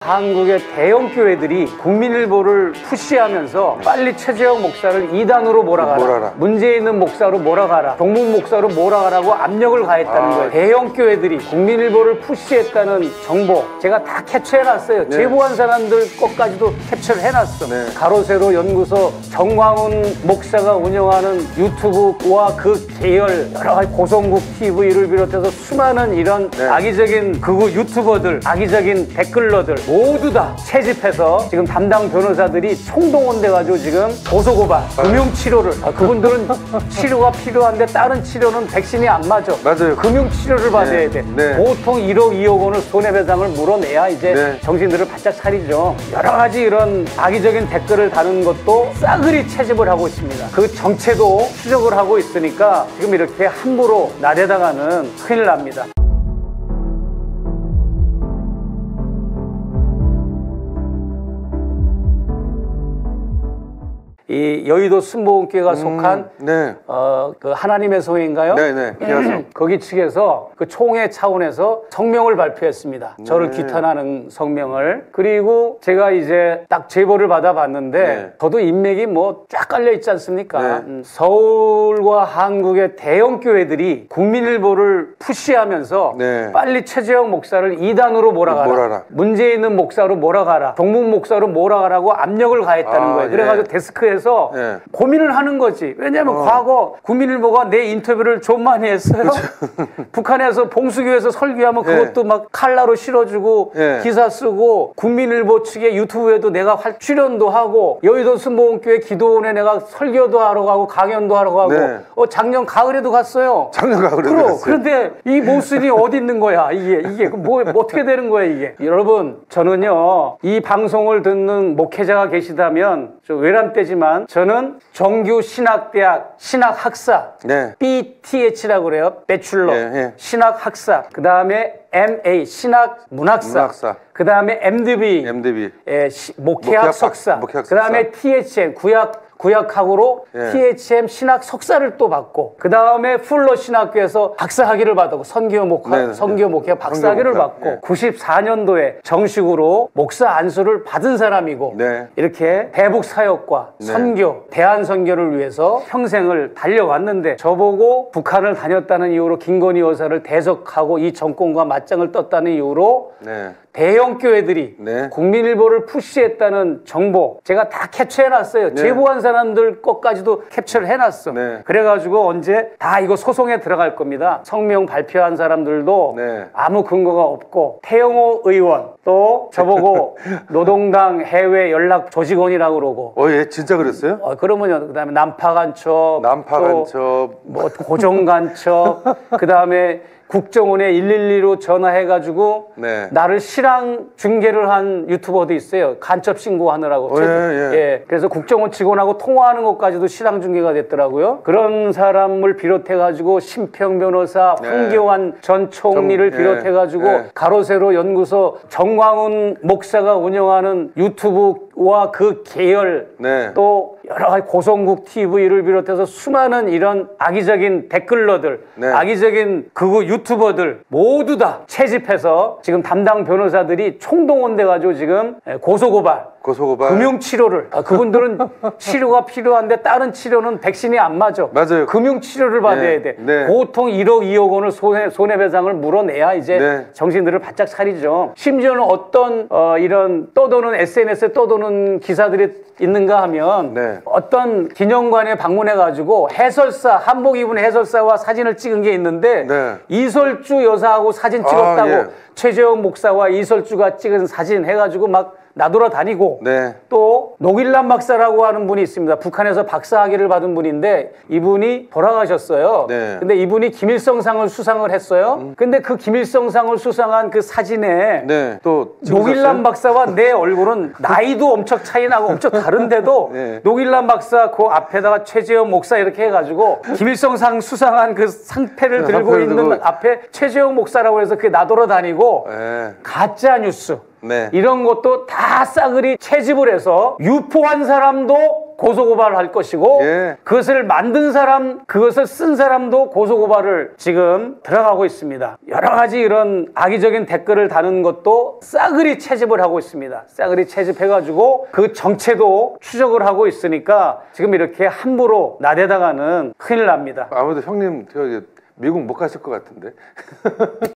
한국의 대형 교회들이 국민일보를 푸시하면서 빨리 최재형 목사를 2단으로 몰아가라. 문제 있는 목사로 몰아가라. 동문 목사로 몰아가라고 압력을 가했다는 거예요. 대형 교회들이 국민일보를 푸시했다는 정보 제가 다 캡처해놨어요. 네. 제보한 사람들 것까지도 캡처를 해놨어. 네. 가로세로 연구소 정광훈 목사가 운영하는 유튜브와 그 계열 여러 가지 고성국 TV를 비롯해서 수많은 이런 네. 악의적인 극우 유튜버들, 악의적인 댓글러들 모두 다 채집해서 지금 담당 변호사들이 총동원돼가지고 지금 고소고발, 금융치료를 그분들은 치료가 필요한데 다른 치료는 백신이 안 맞아. 맞아요. 금융치료를 받아야 네. 돼. 네. 보통 1억, 2억 원을 손해배상을 물어내야 이제 네. 정신들을 바짝 차리죠. 여러 가지 이런 악의적인 댓글을 다는 것도 싸그리 채집을 하고 있습니다. 그 정체도 추적을 하고 있으니까 지금 이렇게 함부로 나대다가는 큰일 납니다. 이 여의도 순복음교회가 속한 네. 그 하나님의 성회인가요? 네네. 기아성. 거기 측에서 그 총회 차원에서 성명을 발표했습니다. 저를 규탄하는 성명을. 그리고 제가 이제 딱 제보를 받아봤는데 네. 저도 인맥이 뭐 쫙 깔려 있지 않습니까? 네. 서울과 한국의 대형 교회들이 국민일보를 푸시하면서 네. 빨리 최재형 목사를 2단으로 몰아가라. 문제 있는 목사로 몰아가라. 동문 목사로 몰아가라고 압력을 가했다는 거예요. 그래가지고 데스크에서 네. 고민을 하는 거지. 왜냐하면 과거 국민일보가 내 인터뷰를 좀 많이 했어요. 북한에서 봉수교에서 설교하면 그것도 막 칼라로 실어주고 기사 쓰고 국민일보 측의 유튜브에도 내가 출연도 하고 여의도 순복음교회 기도원에 내가 설교도 하러 가고 강연도 하러 가고 작년 가을에도 갔어요. 작년 가을에도 갔어요. 그런데 이 모순이 어디 있는 거야? 이게 뭐 어떻게 되는 거야 이게? 여러분 저는요 이 방송을 듣는 목회자가 계시다면 저 외람되지만 저는 정규 신학대학 신학학사 BTH라고 그래요. 배출러 신학학사 그 다음에 MA 신학문학사 그 다음에 MDB 목회학 석사 그 다음에 THM 구약학으로 THM 신학 석사를 또 받고 그 다음에 풀러 신학교에서 박사학위를 받았고 선교 목회 박사학위를 받고 94년도에 정식으로 목사 안수를 받은 사람이고 이렇게 대북 사역과 선교 대한 선교를 위해서 평생을 달려왔는데 저보고 북한을 다녔다는 이유로 김건희 여사를 대적하고 이 정권과 맞짱을 떴다는 이유로 대형 교회들이 국민일보를 푸시했다는 정보 제가 다 캡처해놨어요. 제보한 사람들 것까지도 캡처를 해놨어. 그래가지고 언제 다 이거 소송에 들어갈 겁니다. 성명 발표한 사람들도 아무 근거가 없고 태영호 의원 또 저보고 노동당 해외 연락 조직원이라고 그러고 예, 진짜 그랬어요? 그러면요. 그 다음에 난파간첩 뭐 고정간첩 그 다음에 국정원에 112로 전화해가지고 나를 실황 중계를 한 유튜버도 있어요. 간첩 신고하느라고. 그래서 국정원 직원하고 통화하는 것까지도 실황 중계가 됐더라고요. 그런 사람을 비롯해가지고 심평 변호사, 황교안 전 총리를 비롯해가지고 가로세로 연구소 정광훈 목사가 운영하는 유튜브와 그 계열 또 여러 가지 고성국 TV를 비롯해서 수많은 이런 악의적인 댓글러들, 악의적인 극우 유튜버들 모두 다 채집해서 지금 담당 변호사들이 총동원돼가지고 지금 고소고발, 금융치료를 그분들은 치료가 필요한데 다른 치료는 백신이 안 맞아. 금융치료를 받아야 돼. 보통 1억, 2억 원을 손해배상을 물어내야 이제 정신들을 바짝 차리죠. 심지어는 어떤 이런 떠도는 SNS에 떠도는 기사들이 있는가 하면 어떤 기념관에 방문해가지고 해설사 한복 입은 해설사와 사진을 찍은 게 있는데 이설주 여사하고 사진 찍었다고 최재형 목사와 이설주가 찍은 사진 해가지고 막 나돌아다니고 또 노길남 박사라고 하는 분이 있습니다. 북한에서 박사학위를 받은 분인데 이분이 돌아가셨어요. 근데 이분이 김일성상을 수상을 했어요. 근데 그 김일성상을 수상한 그 사진에 또 노길남 박사와 내 얼굴은 나이도 엄청 차이 나고 엄청 다른데도 노길남 박사 그 앞에다가 최재형 목사 이렇게 해가지고 김일성상 수상한 그 상패를 들고 있는 앞에 최재형 목사라고 해서 그게 나돌아다니고 가짜 뉴스 이런 것도 다 싸그리 채집을 해서 유포한 사람도 고소고발할 것이고 예. 그것을 만든 사람, 그것을 쓴 사람도 고소고발을 지금 들어가고 있습니다. 여러 가지 이런 악의적인 댓글을 다는 것도 싸그리 채집을 하고 있습니다. 싸그리 채집해가지고 그 정체도 추적을 하고 있으니까 지금 이렇게 함부로 나대다가는 큰일 납니다. 아무래도 형님 저기 미국 못 가실 것 같은데.